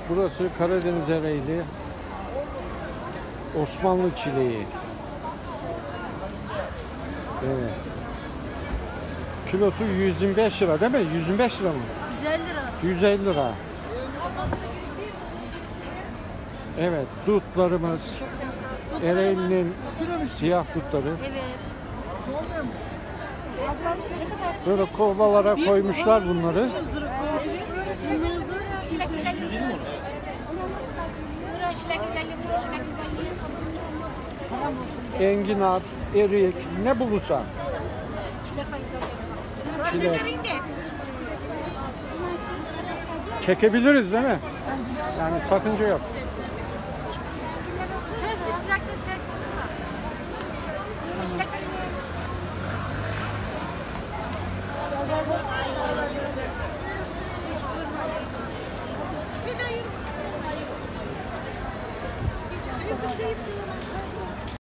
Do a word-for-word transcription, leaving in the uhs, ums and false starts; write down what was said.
Burası Karadeniz Ereğli Osmanlı çileği. Evet. Kilosu yüz yirmi beş lira değil mi? yüz yirmi beş lira mı? yüz elli lira. yüz elli lira. Evet, dutlarımız. Ereğli'nin siyah dutları. Evet. Böyle kovalara koymuşlar bunları. Çilek güzel. Buyurun çilek güzel, buyurun çilek güzel. Enginar, erik, ne bulursan. Çilek güzel. Çilek. Çekebiliriz değil mi? Yani sakınca yok. Seç çilek de seç. Çilek